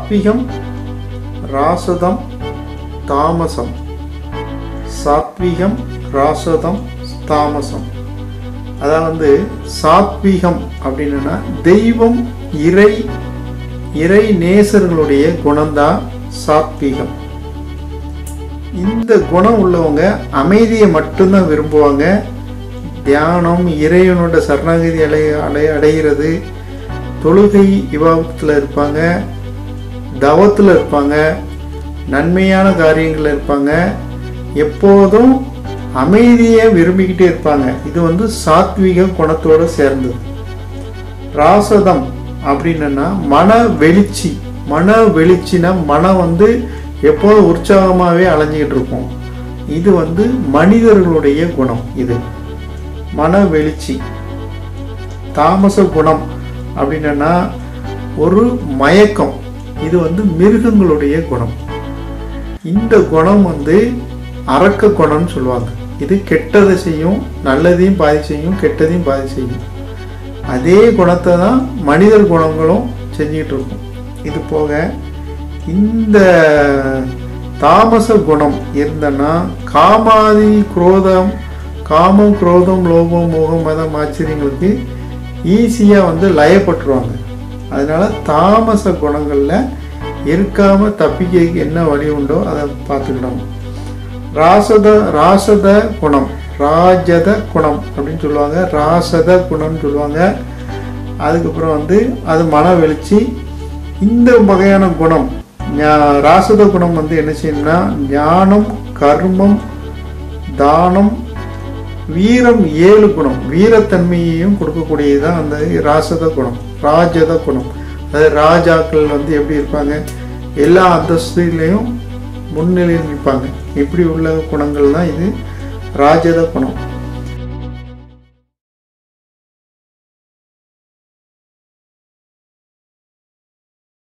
சாத்விகம், ராசதம், தாமசம். சாத்விகம், ராசதம், தாமசம். அதாவது சாத்விகம் அப்படின்னா தெய்வம், இறை நேசர்களுடைய குணம்தான் சாத்விகம். இந்த குணம் உள்ளவங்க அமைதியை மட்டும்தான் விரும்புவாங்க. தியானம், இறைவனோட சரணாகதி அடைகிறது, தொழுகை விவாதத்தில் இருப்பாங்க, தவத்தில் இருப்பாங்க, நன்மையான காரியங்கள் இருப்பாங்க, எப்போதும் அமைதியை விரும்பிக்கிட்டே இருப்பாங்க. இது சாத்விக குணத்தோடு சேர்ந்தது. ராசதம் அப்படின்னா மன வெளிச்சினா மனம் எப்போதும் உற்சாகமாகவே அலைஞ்சிக்கிட்டு இருக்கும். இது மனிதர்களுடைய குணம். இது மன வெளிச்சி. தாமச குணம் அப்படின்னா ஒரு மயக்கம். இது மிருகங்களுடைய குணம். இந்த குணம் அரக்க குணம்னு சொல்லுவாங்க. இது கெட்டதை செய்யும், நல்லதையும் பாதி செய்யும், கெட்டதையும் பாதி செய்யும். அதே குணத்தை தான் மனிதர் குணங்களும் செஞ்சிட்டு இருக்கும். இது போக இந்த தாமச குணம் இருந்தன்னா காமாதி குரோதம், காமம், குரோதம், லோபம், மோகம், மதம், ஆச்சரியங்களுக்கு ஈஸியாக லயப்பட்டுருவாங்க. அதனால தாமச குணங்களில் இருக்காம தப்பிக்க என்ன வழி உண்டோ அதை பார்த்துக்கிடணும். ராசத குணம், ராஜத குணம் அப்படின்னு சொல்லுவாங்க, ராசத குணம்னு சொல்லுவாங்க. அதுக்கப்புறம் அது மன வெளிச்சி. இந்த வகையான குணம் ராசத குணம் என்ன செய்யணும்னா ஞானம், கர்மம், தானம், வீரம், 7 குணம், வீரத்தன்மையையும் கொடுக்கக்கூடியதுதான் அந்த ராசத குணம். ராஜத குணம் அதாவது ராஜாக்கள் எப்படி இருப்பாங்க, எல்லா அந்தஸ்திலையும் முன்னிலையில் நிற்பாங்க. இப்படி உள்ள குணங்கள் தான் இது ராஜத குணம்.